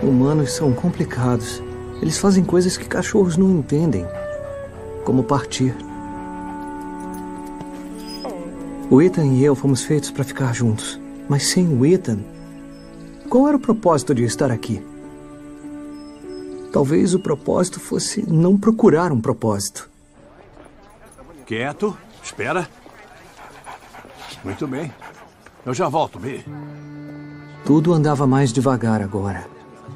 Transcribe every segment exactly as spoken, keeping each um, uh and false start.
Humanos são complicados. Eles fazem coisas que cachorros não entendem. Como partir. O Ethan e eu fomos feitos para ficar juntos. Mas sem o Ethan, qual era o propósito de estar aqui? Talvez o propósito fosse não procurar um propósito. Quieto. Espera. Muito bem. Eu já volto, Bi. Tudo andava mais devagar agora.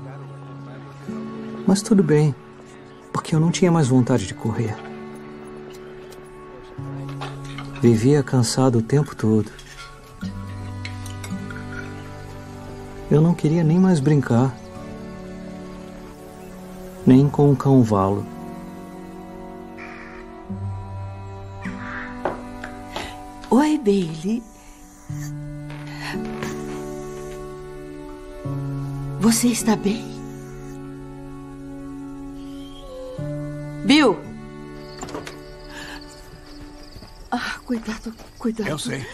Mas tudo bem, porque eu não tinha mais vontade de correr. Vivia cansado o tempo todo. Eu não queria nem mais brincar. Nem com o cão-valo. Oi, Bailey. Você está bem? Bill! Ah, cuidado, cuidado. Eu sei.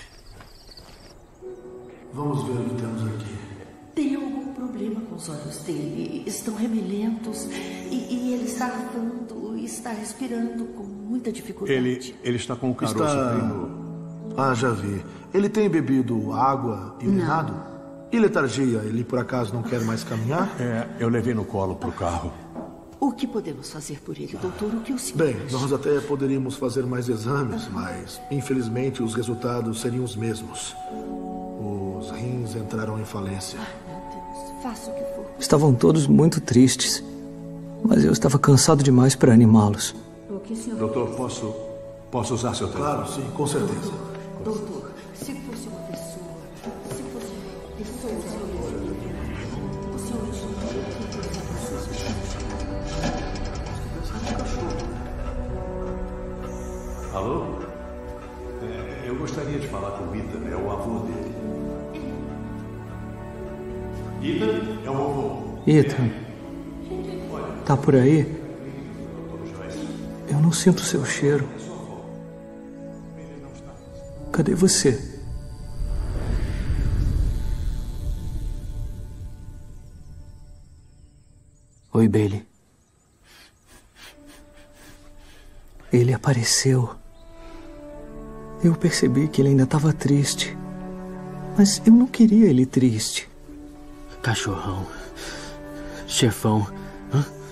Vamos ver o que temos aqui. Tem algum problema com os olhos dele. Estão remelentos e, e ele está arfando e está respirando com muita dificuldade. Ele, ele está com o caroço Está... bem... Ah, já vi. Ele tem bebido água e urinado? E letargia? Ele por acaso não quer mais caminhar? É, eu levei no colo pro carro. O que podemos fazer por ele, doutor? O que o senhor Bem, acha? nós até poderíamos fazer mais exames, mas infelizmente os resultados seriam os mesmos. Os rins entraram em falência. Ai, meu Deus. Faça o que for. Estavam todos muito tristes. Mas eu estava cansado demais para animá-los. O que o senhor... Doutor, posso, posso usar seu telefone? Claro, sim, com certeza. Doutor, se fosse uma pessoa... Se fosse uma pessoa... O senhor... O senhor... Alô? É, eu gostaria de falar com o Ethan, é o avô dele. Ethan, é o avô. Ethan, tá por aí? Eu não sinto seu cheiro. Cadê você? Oi, Bailey. Ele apareceu. Eu percebi que ele ainda estava triste. Mas eu não queria ele triste. Cachorrão. Chefão. Hã?